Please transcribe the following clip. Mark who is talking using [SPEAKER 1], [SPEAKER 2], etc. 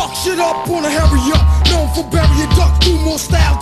[SPEAKER 1] Fuck shit up, wanna hurry up. Known for barrier duck, do more style